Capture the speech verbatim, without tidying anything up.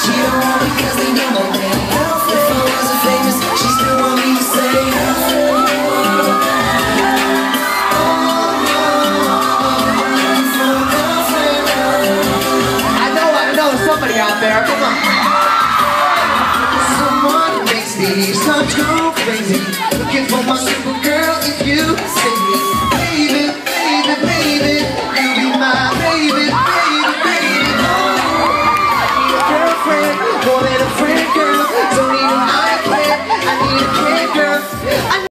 She don't want me cause they know my name. If I wasn't famous, she still want me to say I know, I know somebody out there, come on. Someone makes me so too crazy, looking for my super girl if you say me. Baby, baby, baby, you be my baby, baby, baby. Oh, I need a girlfriend, more than a friend, girl. Don't need an iPad, I need a kid, girl. I